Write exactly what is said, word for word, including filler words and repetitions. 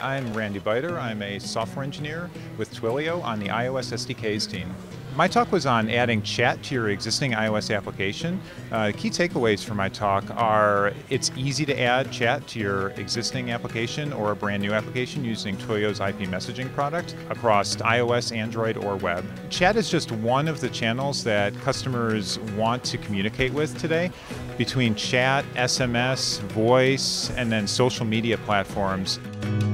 I'm Randy Beiter. I'm a software engineer with Twilio on the iOS S D Ks team. My talk was on adding chat to your existing iOS application. Uh, key takeaways for my talk are it's easy to add chat to your existing application or a brand new application using Twilio's I P messaging product across iOS, Android, or web. Chat is just one of the channels that customers want to communicate with today. Between chat, S M S, voice, and then social media platforms.